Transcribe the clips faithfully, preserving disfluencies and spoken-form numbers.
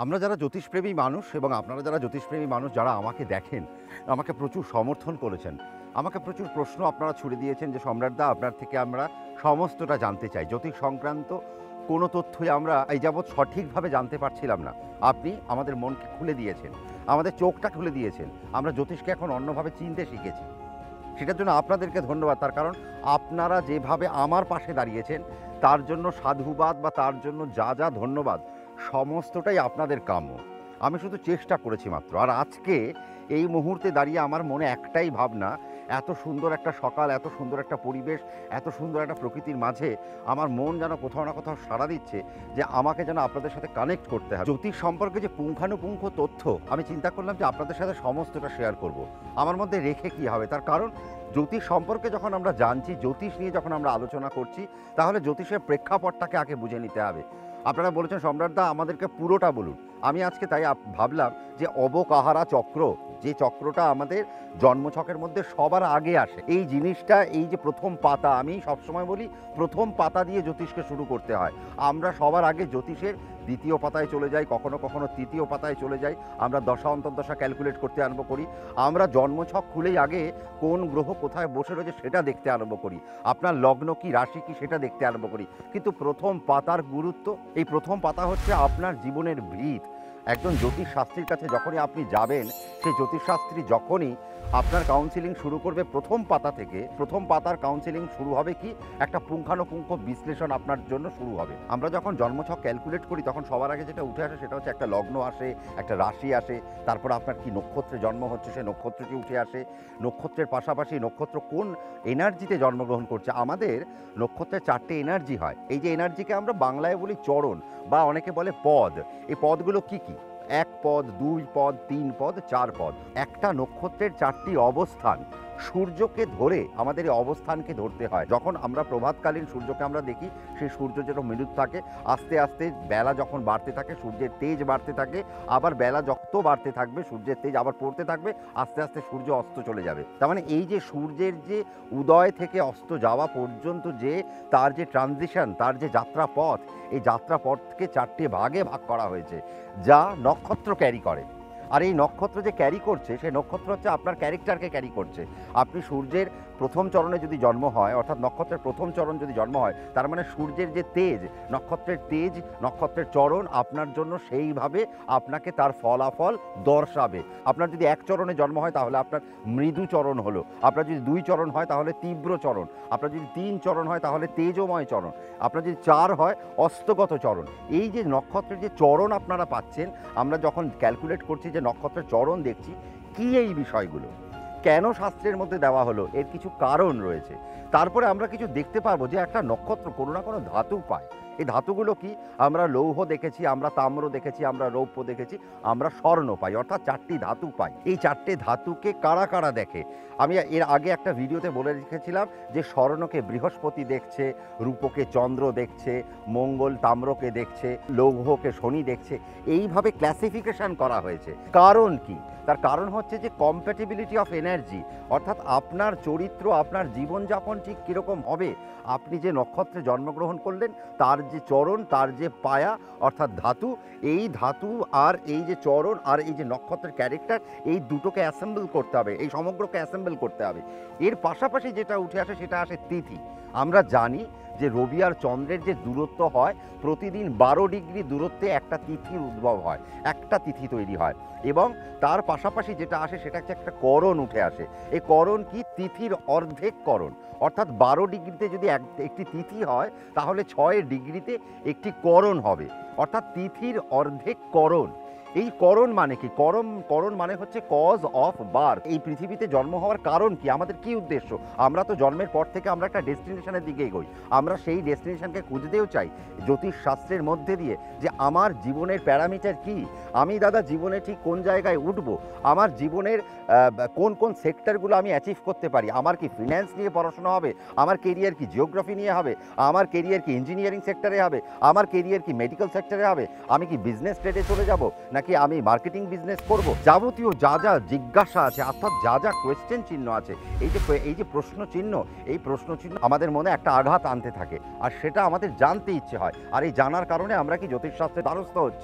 আমরা যারা জ্যোতিষপ্রেমী মানুষ এবং আপনারা যারা জ্যোতিষপ্রেমী মানুষ যারা আমাকে দেখেন, আমাকে প্রচুর সমর্থন করেছেন। আমাকে প্রচুর প্রশ্ন আপনারা ছুড়ে দিয়েছেন যে সম্রাটদা আপনার থেকে আমরা সমস্তটা জানতে চাই। জ্যোতিষ সংক্রান্ত কোনো তথ্যই আমরা এই যাবৎ সঠিকভাবে জানতে পারছিলাম না। আপনি আমাদের মনকে খুলে দিয়েছেন, আমাদের চোখটা খুলে দিয়েছেন। আমরা জ্যোতিষকে এখন অন্যভাবে চিনতে শিখেছি। সেটার জন্য আপনাদেরকে ধন্যবাদ। তার কারণ আপনারা যেভাবে আমার পাশে দাঁড়িয়েছেন তার জন্য সাধুবাদ বা তার জন্য যা যা ধন্যবাদ সমস্তটাই আপনাদের কাম্য। আমি শুধু চেষ্টা করেছি মাত্র। আর আজকে এই মুহূর্তে দাঁড়িয়ে আমার মনে একটাই ভাবনা, এত সুন্দর একটা সকাল, এত সুন্দর একটা পরিবেশ, এত সুন্দর একটা প্রকৃতির মাঝে আমার মন যেন কোথাও না কোথাও সাড়া দিচ্ছে যে আমাকে যেন আপনাদের সাথে কানেক্ট করতে হবে। জ্যোতিষ সম্পর্কে যে পুঙ্খানুপুঙ্খ তথ্য আমি চিন্তা করলাম যে আপনাদের সাথে সমস্তটা শেয়ার করব। আমার মধ্যে রেখে কী হবে, তার কারণ জ্যোতিষ সম্পর্কে যখন আমরা জানছি, জ্যোতিষ নিয়ে যখন আমরা আলোচনা করছি, তাহলে জ্যোতিষের প্রেক্ষাপটটাকে আগে বুঝে নিতে হবে। আপনারা বলেছেন সম্রাটদা আমাদেরকে পুরোটা বলুন। আমি আজকে তাই ভাবলাম যে অবকাহারা চক্র, যে চক্রটা আমাদের জন্মছকের মধ্যে সবার আগে আসে, এই জিনিসটা, এই যে প্রথম পাতা, আমি সবসময় বলি প্রথম পাতা দিয়ে জ্যোতিষকে শুরু করতে হয়। আমরা সবার আগে জ্যোতিষের দ্বিতীয় পাতায় চলে যাই, কখনো কখনো তৃতীয় পাতায় চলে যাই। আমরা দশা অন্তর্দশা ক্যালকুলেট করতে আরম্ভ করি। আমরা জন্মছক খুলেই আগে কোন গ্রহ কোথায় বসে রয়েছে সেটা দেখতে আরম্ভ করি, আপনার লগ্ন কি রাশি কি সেটা দেখতে আরম্ভ করি। কিন্তু প্রথম পাতার গুরুত্ব, এই প্রথম পাতা হচ্ছে আপনার জীবনের ভিত। একজন জ্যোতিষশাস্ত্রীর কাছে যখনই আপনি যাবেন, সেই জ্যোতিষশাস্ত্রী যখনই আপনার কাউন্সিলিং শুরু করবে প্রথম পাতা থেকে, প্রথম পাতার কাউন্সিলিং শুরু হবে কি, একটা পুঙ্খানুপুঙ্খ বিশ্লেষণ আপনার জন্য শুরু হবে। আমরা যখন জন্মছক ক্যালকুলেট করি তখন সবার আগে যেটা উঠে আসে সেটা হচ্ছে একটা লগ্ন আসে, একটা রাশি আসে, তারপর আপনার কি নক্ষত্রে জন্ম হচ্ছে সে নক্ষত্রটি উঠে আসে। নক্ষত্রের পাশাপাশি নক্ষত্র কোন এনার্জিতে জন্মগ্রহণ করছে। আমাদের নক্ষত্রের চারটে এনার্জি হয়। এই যে এনার্জিকে আমরা বাংলায় বলি চরণ, বা অনেকে বলে পদ। এই পদগুলো কি কি? এক পদ, দুই পদ, তিন পদ, চার পদ। একটা নক্ষত্রের চারটি অবস্থান, সূর্যকে ধরে আমাদের এই অবস্থানকে ধরতে হয়। যখন আমরা প্রভাতকালীন সূর্যকে আমরা দেখি, সেই সূর্য যেটা মৃদু থাকে, আস্তে আস্তে বেলা যখন বাড়তে থাকে সূর্যের তেজ বাড়তে থাকে, আবার বেলা যত বাড়তে থাকবে সূর্যের তেজ আবার পড়তে থাকবে, আস্তে আস্তে সূর্য অস্ত চলে যাবে। তার মানে এই যে সূর্যের যে উদয় থেকে অস্ত যাওয়া পর্যন্ত যে তার যে ট্রানজিশন, তার যে যাত্রা পথ, এই যাত্রা পথকে চারটে ভাগে ভাগ করা হয়েছে যা নক্ষত্র ক্যারি করে। আর এই নক্ষত্র যে ক্যারি করছে, সেই নক্ষত্র হচ্ছে আপনার ক্যারেক্টারকে ক্যারি করছে। আপনি সূর্যের প্রথম চরণে যদি জন্ম হয়, অর্থাৎ নক্ষত্রের প্রথম চরণ যদি জন্ম হয়, তার মানে সূর্যের যে তেজ, নক্ষত্রের তেজ, নক্ষত্রের চরণ আপনার জন্য সেইভাবে আপনাকে তার ফলাফল দর্শাবে। আপনার যদি এক চরণে জন্ম হয় তাহলে আপনার মৃদু চরণ হলো, আপনার যদি দুই চরণ হয় তাহলে তীব্র চরণ, আপনার যদি তিন চরণ হয় তাহলে তেজময় চরণ, আপনার যদি চার হয় অস্তগত চরণ। এই যে নক্ষত্রের যে চরণ আপনারা পাচ্ছেন, আমরা যখন ক্যালকুলেট করছি যে নক্ষত্রের চরণ দেখছি, কি এই বিষয়গুলো কেন শাস্ত্রের মধ্যে দেওয়া হলো, এর কিছু কারণ রয়েছে। তারপরে আমরা কিছু দেখতে পারবো যে একটা নক্ষত্র কোনো না কোনো ধাতু পায়। এই ধাতুগুলো কি? আমরা লৌহ দেখেছি, আমরা তাম্র দেখেছি, আমরা রৌপ্য দেখেছি, আমরা স্বর্ণ পাই, অর্থাৎ চারটি ধাতু পাই। এই চারটে ধাতুকে কারা কারা দেখে? আমি এর আগে একটা ভিডিওতে বলে রেখেছিলাম যে স্বর্ণকে বৃহস্পতি দেখছে, রূপকে চন্দ্র দেখছে, মঙ্গল তাম্রকে দেখছে, লৌহকে শনি দেখছে। এইভাবে ক্লাসিফিকেশন করা হয়েছে। কারণ কি? তার কারণ হচ্ছে যে কম্প্যাটিবিলিটি অফ এনার্জি, অর্থাৎ আপনার চরিত্র, আপনার জীবনযাপন ঠিক কীরকম হবে। আপনি যে নক্ষত্রে জন্মগ্রহণ করলেন, তার যে চরণ, তার যে পায়া অর্থাৎ ধাতু, এই ধাতু আর এই যে চরণ আর এই যে নক্ষত্রের ক্যারেক্টার, এই দুটোকে অ্যাসেম্বল করতে হবে, এই সমগ্রকে অ্যাসেম্বল করতে হবে। এর পাশাপাশি যেটা উঠে আসে সেটা আসে তিথি। আমরা জানি যে রবি আর চন্দ্রের যে দূরত্ব হয়, প্রতিদিন বারো ডিগ্রি দূরত্বে একটা তিথির উদ্ভব হয়, একটা তিথি তৈরি হয়। এবং তার পাশাপাশি যেটা আসে সেটা হচ্ছে একটা করণ উঠে আসে। এই করণ কি? তিথির অর্ধেক করণ, অর্থাৎ বারো ডিগ্রিতে যদি একটি তিথি হয় তাহলে ছয় ডিগ্রিতে একটি করণ হবে, অর্থাৎ তিথির অর্ধেক করণ। এই করণ মানে কি? করণ করণ মানে হচ্ছে কজ অফ বার্থ। এই পৃথিবীতে জন্ম হওয়ার কারণ কি? আমাদের কি উদ্দেশ্য? আমরা তো জন্মের পর থেকে আমরা একটা ডেস্টিনেশনের দিকে এগোই, আমরা সেই ডেস্টিনেশনকে খুঁজতেও চাই জ্যোতিষ শাস্ত্রের মধ্যে দিয়ে, যে আমার জীবনের প্যারামিটার কি, আমি দাদা জীবনে ঠিক কোন জায়গায় উঠব, আমার জীবনের কোন কোন সেক্টরগুলো আমি অ্যাচিভ করতে পারি। আমার কি ফিন্যান্স নিয়ে পড়াশোনা হবে, আমার কেরিয়ার কি জিওগ্রাফি নিয়ে হবে, আমার কেরিয়ার কি ইঞ্জিনিয়ারিং সেক্টরে হবে, আমার কেরিয়ার কি মেডিকেল সেক্টরে হবে, আমি কি বিজনেস ট্রেডে চলে যাব, নাকি আমি মার্কেটিং বিজনেস করব। যাবতীয় যা যা জিজ্ঞাসা আছে, অর্থাৎ যা যা কোয়েশ্চেন চিহ্ন আছে, এই যে এই যে প্রশ্ন চিহ্ন, এই প্রশ্ন চিহ্ন আমাদের মনে একটা আঘাত আনতে থাকে, আর সেটা আমাদের জানতে ইচ্ছে হয়। আর এই জানার কারণে আমরা কি জ্যোতিষশাস্ত্রের দ্বারস্থ হচ্ছি।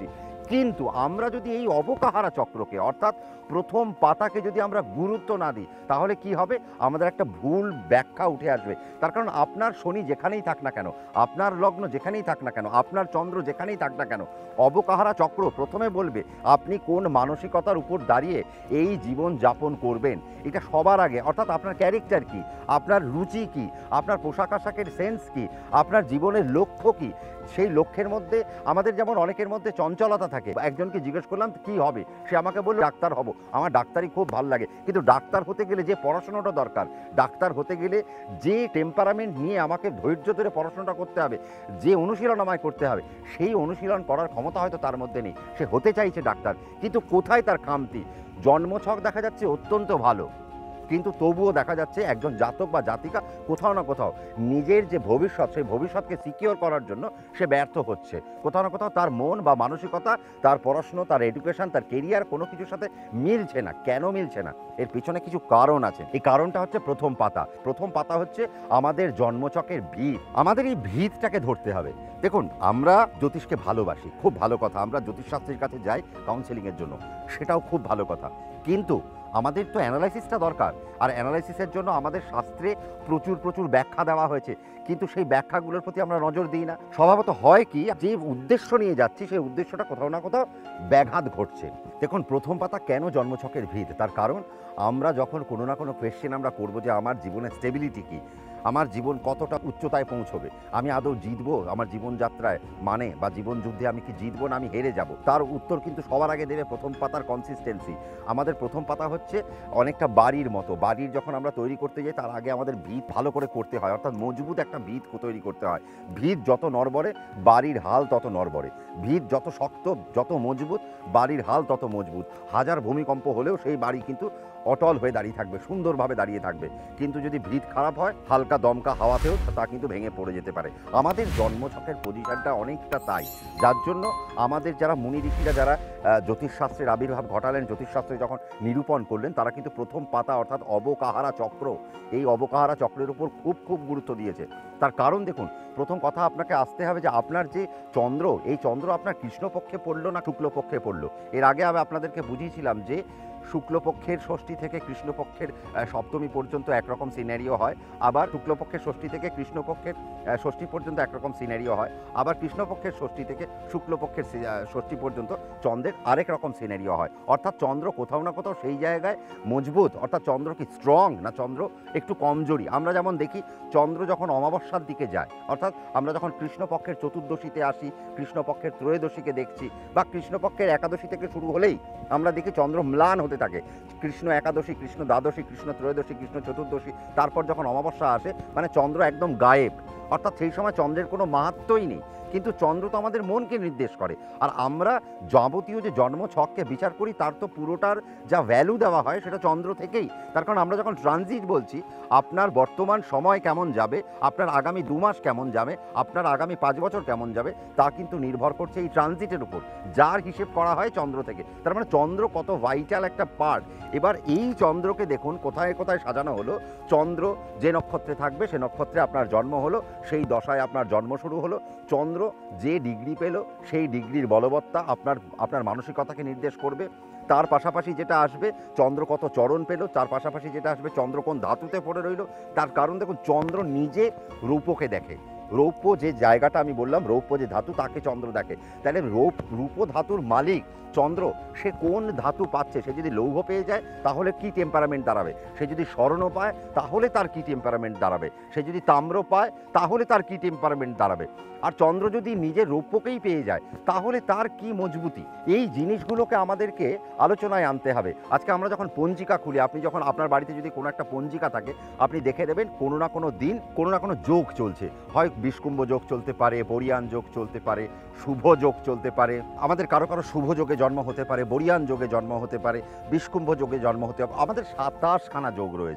কিন্তু আমরা যদি এই অবকাহারা চক্রকে অর্থাৎ প্রথম পাতাকে যদি আমরা গুরুত্ব না দিই, তাহলে কি হবে? আমাদের একটা ভুল ব্যাখ্যা উঠে আসবে। তার কারণ আপনার শনি যেখানেই থাক না কেন, আপনার লগ্ন যেখানেই থাক না কেন, আপনার চন্দ্র যেখানেই থাক না কেন, অবকাহারা চক্র প্রথমে বলবে আপনি কোন মানসিকতার উপর দাঁড়িয়ে এই জীবন যাপন করবেন। এটা সবার আগে, অর্থাৎ আপনার ক্যারেক্টার কি, আপনার রুচি কি, আপনার পোশাক আশাকের সেন্স কি, আপনার জীবনের লক্ষ্য কি। সেই লক্ষ্যের মধ্যে আমাদের যেমন অনেকের মধ্যে চঞ্চলতা থাকে। একজনকে জিজ্ঞেস করলাম কি হবে, সে আমাকে বলল ডাক্তার হব। আমার ডাক্তারি খুব ভালো লাগে, কিন্তু ডাক্তার হতে গেলে যে পড়াশোনাটা দরকার, ডাক্তার হতে গেলে যে টেম্পারামেন্ট নিয়ে আমাকে ধৈর্য ধরে পড়াশোনাটা করতে হবে, যে অনুশীলন আমায় করতে হবে, সেই অনুশীলন করার ক্ষমতা হয়তো তার মধ্যে নেই। সে হতে চাইছে ডাক্তার, কিন্তু কোথায় তার খামতি? জন্মছক দেখা যাচ্ছে অত্যন্ত ভালো, কিন্তু তবুও দেখা যাচ্ছে একজন জাতক বা জাতিকা কোথাও না কোথাও নিজের যে ভবিষ্যৎ, সেই ভবিষ্যৎকে সিকিওর করার জন্য সে ব্যর্থ হচ্ছে। কোথাও না কোথাও তার মন বা মানসিকতা, তার পড়াশুনো, তার এডুকেশন, তার কেরিয়ার কোনো কিছুর সাথে মিলছে না। কেন মিলছে না? এর পিছনে কিছু কারণ আছে। এই কারণটা হচ্ছে প্রথম পাতা। প্রথম পাতা হচ্ছে আমাদের জন্মছকের ভিত। আমাদের এই ভিতটাকে ধরতে হবে। দেখুন, আমরা জ্যোতিষকে ভালোবাসি, খুব ভালো কথা। আমরা জ্যোতিষশাস্ত্রীর কাছে যাই কাউন্সেলিংয়ের জন্য, সেটাও খুব ভালো কথা। কিন্তু আমাদের তো অ্যানালাইসিসটা দরকার, আর অ্যানালাইসিসের জন্য আমাদের শাস্ত্রে প্রচুর প্রচুর ব্যাখ্যা দেওয়া হয়েছে, কিন্তু সেই ব্যাখ্যাগুলোর প্রতি আমরা নজর দিই না। স্বভাবত হয় কি, যে উদ্দেশ্য নিয়ে যাচ্ছি সেই উদ্দেশ্যটা কোথাও না কোথাও ব্যাঘাত ঘটছে। দেখুন, প্রথম পাতা কেন জন্মছকের ভিত? তার কারণ আমরা যখন কোনো না কোনো কোয়েশ্চেন আমরা করবো যে আমার জীবনের স্টেবিলিটি কী, আমার জীবন কতটা উচ্চতায় পৌঁছবে, আমি আদৌ জিতবো আমার জীবনযাত্রায়, মানে বা জীবন যুদ্ধে আমি কি জিতবো না আমি হেরে যাব, তার উত্তর কিন্তু সবার আগে দেবে প্রথম পাতার কনসিস্টেন্সি। আমাদের প্রথম পাতা হচ্ছে অনেকটা বাড়ির মতো। বাড়ির যখন আমরা তৈরি করতে যাই, তার আগে আমাদের ভিত ভালো করে করতে হয়, অর্থাৎ মজবুত একটা ভিত তৈরি করতে হয়। ভিত যত নড়বড়ে, বাড়ির হাল তত নড়বড়ে। ভিত যত শক্ত, যত মজবুত, বাড়ির হাল তত মজবুত। হাজার ভূমিকম্প হলেও সেই বাড়ি কিন্তু অটল হয়ে দাঁড়িয়ে থাকবে, সুন্দরভাবে দাঁড়িয়ে থাকবে। কিন্তু যদি ভিত খারাপ হয়, হালকা দমকা হাওয়াতেও তা কিন্তু ভেঙে পড়ে যেতে পারে। আমাদের জন্মছকের পজিশনটা অনেকটা তাই, যার জন্য আমাদের যারা মুনি ঋষিরা, যারা জ্যোতিষশাস্ত্রের আবির্ভাব ঘটালেন, জ্যোতিষশাস্ত্রে যখন নিরূপণ করলেন, তারা কিন্তু প্রথম পাতা অর্থাৎ অবকাহারা চক্র, এই অবকাহারা চক্রের উপর খুব খুব গুরুত্ব দিয়েছে। তার কারণ দেখুন, প্রথম কথা আপনাকে আসতে হবে যে আপনার যে চন্দ্র, এই চন্দ্র আপনার কৃষ্ণপক্ষে পড়লো না শুক্লপক্ষে পড়লো। এর আগে আমি আপনাদেরকে বুঝিয়েছিলাম যে শুক্লপক্ষের ষষ্ঠী থেকে কৃষ্ণপক্ষের সপ্তমী পর্যন্ত একরকম সিনারিও হয়, আবার শুক্লপক্ষের ষষ্ঠী থেকে কৃষ্ণপক্ষের ষষ্ঠী পর্যন্ত একরকম সিনারিও হয়, আবার কৃষ্ণপক্ষের ষষ্ঠী থেকে শুক্লপক্ষের ষষ্ঠী পর্যন্ত চন্দ্রের আরেক রকম সিনারিও হয়। অর্থাৎ চন্দ্র কোথাও না কোথাও সেই জায়গায় মজবুত, অর্থাৎ চন্দ্র কি স্ট্রং না চন্দ্র একটু কমজোরি। আমরা যেমন দেখি চন্দ্র যখন অমাবস্যার দিকে যায়, অর্থাৎ আমরা যখন কৃষ্ণপক্ষের চতুর্দশীতে আসি, কৃষ্ণপক্ষের ত্রয়োদশীকে দেখছি, বা কৃষ্ণপক্ষের একাদশী থেকে শুরু হলেই আমরা দেখি চন্দ্র ম্লান হতে থাকে। কৃষ্ণ একাদশী, কৃষ্ণ দ্বাদশী, কৃষ্ণ ত্রয়োদশী, কৃষ্ণ চতুর্দশী, তারপর যখন অমাবস্যা আসে, মানে চন্দ্র একদম গায়েব, অর্থাৎ সেই সময় চন্দ্রের কোনো মাহাত্ম্যই নেই। কিন্তু চন্দ্র তো আমাদের মনকে নির্দেশ করে, আর আমরা যাবতীয় যে জন্ম ছককে বিচার করি, তার তো পুরোটার যা ভ্যালু দেওয়া হয় সেটা চন্দ্র থেকেই। তার কারণ আমরা যখন ট্রানজিট বলছি, আপনার বর্তমান সময় কেমন যাবে, আপনার আগামী দু মাস কেমন যাবে, আপনার আগামী পাঁচ বছর কেমন যাবে, তা কিন্তু নির্ভর করছে এই ট্রানজিটের উপর, যার হিসেব করা হয় চন্দ্র থেকে। তার মানে চন্দ্র কত ভাইটাল একটা পার্ট। এবার এই চন্দ্রকে দেখুন কোথায় কোথায় সাজানো হলো। চন্দ্র যে নক্ষত্রে থাকবে, সে নক্ষত্রে আপনার জন্ম হলো, সেই দশায় আপনার জন্ম শুরু হলো। চন্দ্র যে ডিগ্রি পেল, সেই ডিগ্রির বলবত্তা আপনার আপনার মানসিকতাকে নির্দেশ করবে। তার পাশাপাশি যেটা আসবে, চন্দ্র কত চরণ পেল, তার পাশাপাশি যেটা আসবে, চন্দ্র কোন ধাতুতে পড়ে রইল। তার কারণ দেখুন, চন্দ্র নিজে রূপকে দেখে। রৌপ্য যে জায়গাটা আমি বললাম, রৌপ্য যে ধাতু, তাকে চন্দ্র দেখে। তাহলে রৌপ রূপ ধাতুর মালিক চন্দ্র, সে কোন ধাতু পাচ্ছে। সে যদি লৌহ পেয়ে যায়, তাহলে কি টেম্পারামেন্ট দাঁড়াবে। সে যদি স্বর্ণ পায়, তাহলে তার কি টেম্পারামেন্ট দাঁড়াবে। সে যদি তাম্র পায়, তাহলে তার কি টেম্পারামেন্ট দাঁড়াবে। আর চন্দ্র যদি নিজের রৌপ্যকেই পেয়ে যায়, তাহলে তার কি মজবুতি। এই জিনিসগুলোকে আমাদেরকে আলোচনায় আনতে হবে। আজকে আমরা যখন পঞ্জিকা খুলি, আপনি যখন আপনার বাড়িতে যদি কোনো একটা পঞ্জিকা থাকে, আপনি দেখে দেবেন কোনো না কোনো দিন কোনো না কোনো যোগ চলছে। হয় বিষকুম্ভ যোগ চলতে পারে, বরিয়ান যোগ চলতে পারে, শুভ যোগ চলতে পারে। আমাদের কারো কারো শুভ যোগে জন্ম হতে পারে, বরিয়ান যোগে জন্ম হতে পারে, বিষকুম্ভ যোগে জন্ম হতে পারে। আমাদের সাতাশখানা যোগ রয়েছে।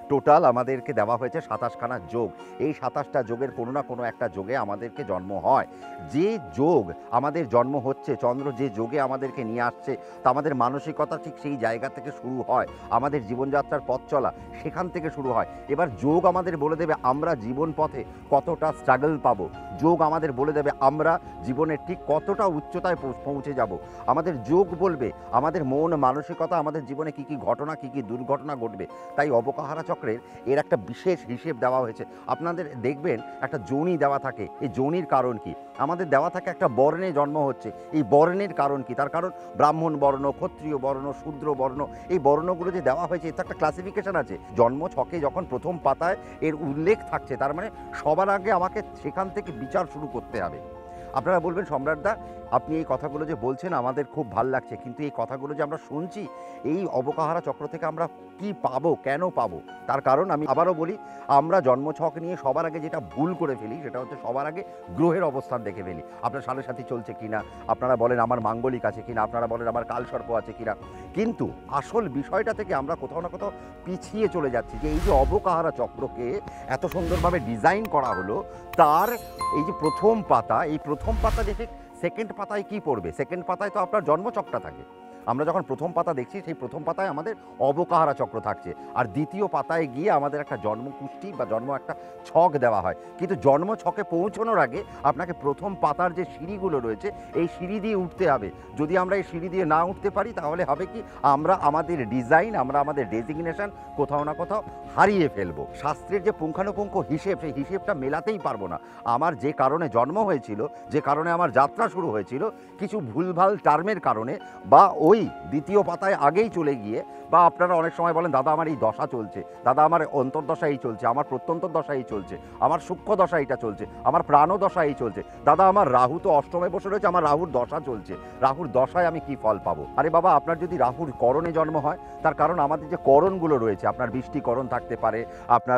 টোটাল আমাদেরকে দেওয়া হয়েছে সাতাশখানা যোগ। এই সাতাশটা যোগের কোনো না কোনো একটা যোগে আমাদেরকে জন্ম হয়। যে যোগ আমাদের জন্ম হচ্ছে, চন্দ্র যে যোগে আমাদেরকে নিয়ে আসছে, তা আমাদের মানসিকতা ঠিক সেই জায়গা থেকে শুরু হয়। আমাদের জীবনযাত্রার পথ চলা সেখান থেকে শুরু হয়। এবার যোগ আমাদের বলে দেবে আমরা জীবন পথে কতটা স্ট্রাগল পাবো। যোগ আমাদের বলে দেবে আমরা জীবনের ঠিক কতটা উচ্চতায় পৌঁছে যাব। আমাদের যোগ বলবে আমাদের মন মানসিকতা, আমাদের জীবনে কী কী ঘটনা, কী কী দুর্ঘটনা ঘটবে। তাই অবকাহারা চক্রের এর একটা বিশেষ হিসেব দেওয়া হয়েছে। আপনাদের দেখবেন একটা যোনি দেওয়া থাকে। এই যোনির কারণ কি? আমাদের দেওয়া থাকে একটা বর্ণে জন্ম হচ্ছে। এই বর্ণের কারণ কি? তার কারণ ব্রাহ্মণ বর্ণ, ক্ষত্রিয় বর্ণ, শূদ্র বর্ণ, এই বর্ণগুলো যে দেওয়া হয়েছে এর তো একটা ক্লাসিফিকেশন আছে। জন্ম ছকে যখন প্রথম পাতায় এর উল্লেখ থাকছে, তার মানে সবার আগে আমাকে সেখান থেকে বিচার শুরু করতে হবে। আপনারা বলবেন সম্রাটদা আপনি এই কথাগুলো যে বলছেন আমাদের খুব ভাল লাগছে, কিন্তু এই কথাগুলো যে আমরা শুনছি এই অবকাহারা চক্র থেকে আমরা কি পাবো, কেন পাবো? তার কারণ আমি আবারও বলি, আমরা জন্মছক নিয়ে সবার আগে যেটা ভুল করে ফেলি সেটা হচ্ছে সবার আগে গ্রহের অবস্থান দেখে ফেলি। আপনার সাড়ে সাথী চলছে কিনা, আপনারা বলেন আমার মাঙ্গলিক আছে কিনা, আপনারা বলেন আমার কালসর্প আছে কিনা, কিন্তু আসল বিষয়টা থেকে আমরা কোথাও না কোথাও পিছিয়ে চলে যাচ্ছি। যে এই যে অবকাহারা চক্রকে এত সুন্দরভাবে ডিজাইন করা হলো, তার এই যে প্রথম পাতা, এই প্রথম পাতা দেখে সেকেন্ড পাতায় কি পড়বে? সেকেন্ড পাতায় তো আপনার জন্মচক্রটা থাকে। আমরা যখন প্রথম পাতা দেখছি সেই প্রথম পাতায় আমাদের অবকাহারা চক্র থাকছে, আর দ্বিতীয় পাতায় গিয়ে আমাদের একটা জন্মকুষ্টি বা জন্ম একটা ছক দেওয়া হয়। কিন্তু জন্ম ছকে পৌঁছানোর আগে আপনাকে প্রথম পাতার যে সিঁড়িগুলো রয়েছে এই সিঁড়ি দিয়ে উঠতে হবে। যদি আমরা এই সিঁড়ি দিয়ে না উঠতে পারি তাহলে হবে কি, আমরা আমাদের ডিজাইন, আমরা আমাদের ডেজিগনেশন কোথাও না কোথাও হারিয়ে ফেলবো। শাস্ত্রের যে পুঙ্খানুপুঙ্খ হিসেব, সেই হিসেবটা মেলাতেই পারবো না। আমার যে কারণে জন্ম হয়েছিল, যে কারণে আমার যাত্রা শুরু হয়েছিল, কিছু ভুলভাল টার্মের কারণে বা ওই দ্বিতীয় পাতায় আগেই চলে গিয়ে, বা আপনারা অনেক সময় বলেন দাদা আমার এই দশা চলছে, দাদা আমার অন্তর্দশা এই চলছে, আমার প্রত্যন্তর দশা এই চলছে, আমার সূক্ষ্ম দশা এইটা চলছে, আমার প্রাণদশা এই চলছে, দাদা আমার রাহু তো অষ্টমে বসে রয়েছে, আমার রাহুর দশা চলছে, রাহুর দশায় আমি কি ফল পাবো? আরে বাবা, আপনার যদি রাহুর করণে জন্ম হয়, তার কারণ আমাদের যে করণগুলো রয়েছে, আপনার বৃষ্টিকরণ থাকতে পারে, আপনার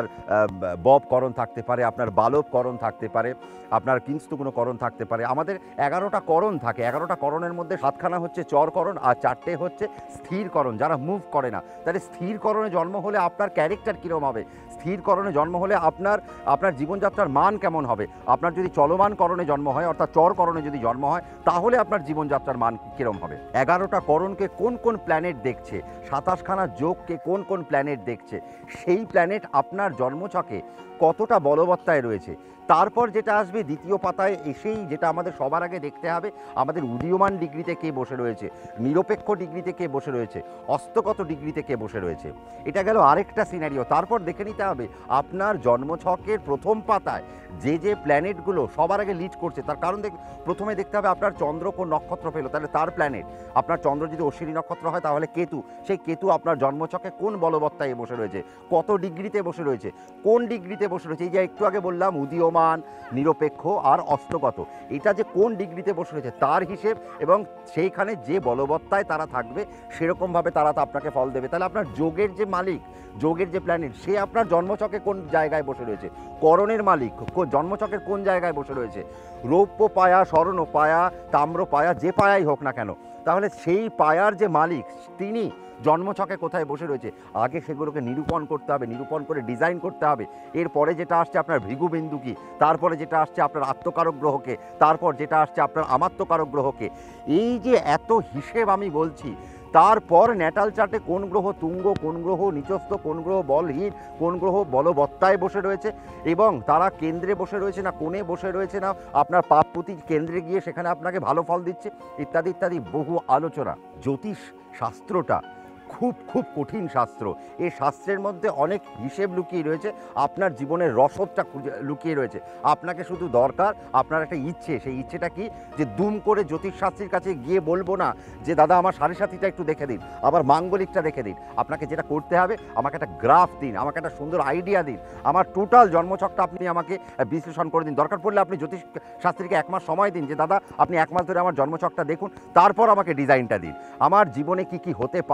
বব করণ থাকতে পারে, আপনার বালব করণ থাকতে পারে, আপনার কিংস্তগুণ করণ থাকতে পারে। আমাদের এগারোটা করণ থাকে। এগারোটা করণের মধ্যে সাতখানা হচ্ছে চরকরণ আর চারটে হচ্ছে স্থিরকরণ, যারা মুভ করে না। তাহলে স্থিরকরণে জন্ম হলে আপনার ক্যারেক্টার কীরকম হবে? স্থিরকরণে জন্ম হলে আপনার আপনার জীবনযাত্রার মান কেমন হবে? আপনার যদি চলমান করণে জন্ম হয়, অর্থাৎ চরকরণে যদি জন্ম হয়, তাহলে আপনার জীবনযাত্রার মান কীরকম হবে? এগারোটা করণকে কোন কোন প্ল্যানেট দেখছে, সাতাশখানা যোগকে কোন কোন প্ল্যানেট দেখছে, সেই প্ল্যানেট আপনার জন্মছকে কতটা বলবত্তায় রয়েছে। তারপর যেটা আসবে দ্বিতীয় পাতায় এসেই, যেটা আমাদের সবার আগে দেখতে হবে, আমাদের উদীয়মান ডিগ্রিতে কে বসে রয়েছে, নিরপেক্ষ ডিগ্রিতে কে বসে রয়েছে, অস্তগত ডিগ্রিতে কে বসে রয়েছে। এটা গেল আরেকটা সিনারিও। তারপর দেখে নিতে হবে আপনার জন্মছকের প্রথম পাতায় যে যে প্ল্যানেটগুলো সবার আগে লিড করছে, তার কারণ দেখ প্রথমে দেখতে হবে আপনার চন্দ্র কোন নক্ষত্র পেল, তাহলে তার প্ল্যানেট। আপনার চন্দ্র যদি অশ্বিনী নক্ষত্র হয় তাহলে কেতু, সেই কেতু আপনার জন্মছকে কোন বলবত্তায় বসে রয়েছে, কত ডিগ্রিতে বসে রয়েছে, কোন ডিগ্রিতে বসে রয়েছে। এই যে একটু আগে বললাম উদীয়মান, নিরপেক্ষ আর অস্তগত, এটা যে কোন ডিগ্রিতে বসে রয়েছে তার হিসেব, এবং সেইখানে যে বলবত্তায় তারা থাকবে সেরকমভাবে তারা তো আপনাকে ফল দেবে। তাহলে আপনার যোগের যে মালিক, যোগের যে প্ল্যানেট, সে আপনার জন্মছকে কোন জায়গায় বসে রয়েছে, করণের মালিক জন্মছকের কোন জায়গায় বসে রয়েছে, রৌপ্য পায়া, স্বর্ণ পায়া, তাম্র পায়া, যে পায়াই হোক না কেন, তাহলে সেই পায়ার যে মালিক তিনি জন্মছকে কোথায় বসে রয়েছে, আগে সেগুলোকে নিরূপণ করতে হবে, নিরূপণ করে ডিজাইন করতে হবে। এরপরে যেটা আসছে আপনার ভৃগুবিন্দু কি, তারপরে যেটা আসছে আপনার আত্মকারক গ্রহকে, তারপর যেটা আসছে আপনার আমাত্মকারক গ্রহকে। এই যে এত হিসেব আমি বলছি, তারপর ন্যাটাল চার্টে কোন গ্রহ তুঙ্গ, কোন গ্রহ নিচস্থ, কোন গ্রহ বলহীন, কোন গ্রহ বলবত্তায় বসে রয়েছে, এবং তারা কেন্দ্রে বসে রয়েছে না কোণে বসে রয়েছে, না আপনার পাপপতি কেন্দ্রে গিয়ে সেখানে আপনাকে ভালো ফল দিচ্ছে, ইত্যাদি ইত্যাদি বহু আলোচনা। জ্যোতিষ শাস্ত্রটা খুব খুব কঠিন শাস্ত্র। এই শাস্ত্রের মধ্যে অনেক হিসেব লুকিয়ে রয়েছে, আপনার জীবনের রসদটা লুকিয়ে রয়েছে। আপনাকে শুধু দরকার আপনার একটা ইচ্ছে। সেই ইচ্ছেটা কি, যে দুম করে জ্যোতিষশাস্ত্রীর কাছে গিয়ে বলবো না যে দাদা আমার সাড়ে সাথীটা একটু দেখে দিন, আবার মাঙ্গলিকটা দেখে দিন। আপনাকে যেটা করতে হবে, আমাকে একটা গ্রাফ দিন, আমাকে একটা সুন্দর আইডিয়া দিন, আমার টোটাল জন্মছকটা আপনি আমাকে বিশ্লেষণ করে দিন। দরকার পড়লে আপনি জ্যোতিষ শাস্ত্রীকে এক মাস সময় দিন, যে দাদা আপনি এক মাস ধরে আমার জন্মছকটা দেখুন, তারপর আমাকে ডিজাইনটা দিন। আমার জীবনে কি কি হতে পারে, আমি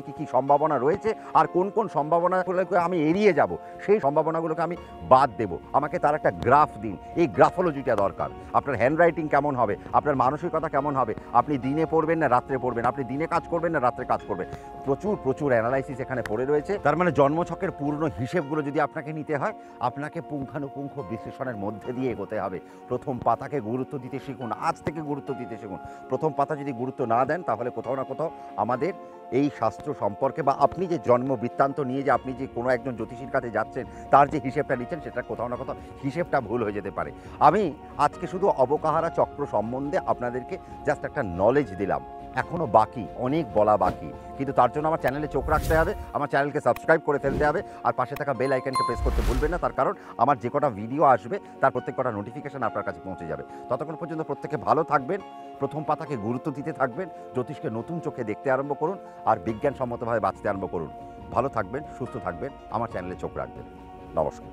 কি কি সম্ভাবনা রয়েছে আর কোন কোন সম্ভাবনাগুলোকে আমি এড়িয়ে যাব, সেই সম্ভাবনাগুলোকে আমি বাদ দেব। আমাকে তার একটা গ্রাফ দিন, এই গ্রাফোলজিটা দরকার। আপনার হ্যান্ডরাইটিং কেমন হবে, আপনার মানসিকতা কেমন হবে, আপনি দিনে পড়বেন না রাত্রে পড়বেন, আপনি দিনে কাজ করবেন না রাত্রে কাজ করবেন, প্রচুর প্রচুর অ্যানালাইসিস এখানে পড়ে রয়েছে। তার মানে জন্মছকের পূর্ণ হিসেবগুলো যদি আপনাকে নিতে হয়, আপনাকে পুঙ্খানুপুঙ্খ বিশ্লেষণের মধ্যে দিয়ে এগোতে হবে। প্রথম পাতাকে গুরুত্ব দিতে শিখুন, আজ থেকে গুরুত্ব দিতে শিখুন। প্রথম পাতা যদি গুরুত্ব না দেন, তাহলে কোথাও না কোথাও আমাদের এই শাস্ত্র সম্পর্কে বা আপনি যে জন্ম বৃত্তান্ত নিয়ে যে আপনি যে কোনো একজন জ্যোতিষীর কাছে যাচ্ছেন, তার যে হিসেবটা নিচ্ছেন, সেটা কোথাও না কোথাও হিসেবটা ভুল হয়ে যেতে পারে। আমি আজকে শুধু অবকাহারা চক্র সম্বন্ধে আপনাদেরকে জাস্ট একটা নলেজ দিলাম, এখনও বাকি অনেক বলা বাকি, কিন্তু তার জন্য আমার চ্যানেলে চোখ রাখতে হবে, আমার চ্যানেলকে সাবস্ক্রাইব করে ফেলতে হবে, আর পাশে থাকা বেল আইকনকে প্রেস করতে ভুলবেন না। তার কারণ আমার যে কটা ভিডিও আসবে তার প্রত্যেক কটা নোটিফিকেশান আপনার কাছে পৌঁছে যাবে। ততক্ষণ পর্যন্ত প্রত্যেকে ভালো থাকবেন, প্রথম পাতাকে গুরুত্ব দিতে থাকবেন, জ্যোতিষকে নতুন চোখে দেখতে আরম্ভ করুন, আর বিজ্ঞানসম্মতভাবে বাঁচতে আরম্ভ করুন। ভালো থাকবেন, সুস্থ থাকবেন, আমার চ্যানেলে চোখ রাখবেন। নমস্কার।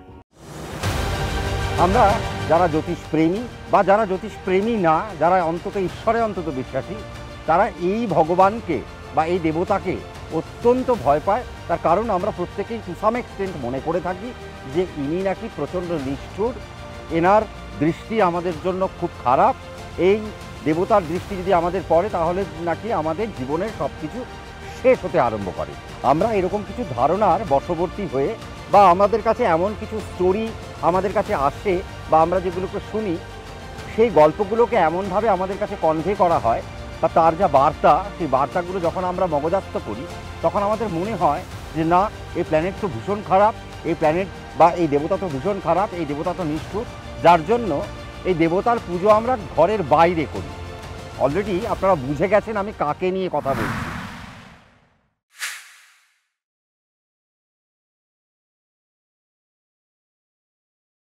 আমরা যারা জ্যোতিষ প্রেমী বা যারা জ্যোতিষ প্রেমী না, যারা অন্তত ঈশ্বরে অন্তত বিশ্বাসী, তারা এই ভগবানকে বা এই দেবতাকে অত্যন্ত ভয় পায়। তার কারণ আমরা প্রত্যেকেই টু সাম এক্সটেন্ট মনে করে থাকি যে ইনি নাকি প্রচণ্ড নিষ্ঠুর, এনার দৃষ্টি আমাদের জন্য খুব খারাপ, এই দেবতার দৃষ্টি যদি আমাদের পড়ে তাহলে নাকি আমাদের জীবনের সব কিছু শেষ হতে আরম্ভ করে। আমরা এরকম কিছু ধারণার বশবর্তী হয়ে বা আমাদের কাছে এমন কিছু স্টোরি আমাদের কাছে আসে বা আমরা যেগুলোকে শুনি, সেই গল্পগুলোকে এমনভাবে আমাদের কাছে কনভে করা হয় বা তার যা বার্তা, সেই বার্তাগুলো যখন আমরা মগজাস্ত করি, তখন আমাদের মনে হয় যে না, এই প্ল্যানেট তো ভীষণ খারাপ, এই প্ল্যানেট বা এই দেবতা তো ভীষণ খারাপ, এই দেবতা তো নিষ্ঠুর, যার জন্য এই দেবতার পুজো আমরা ঘরের বাইরে করি। অলরেডি আপনারা বুঝে গেছেন আমি কাকে নিয়ে কথা বলছি।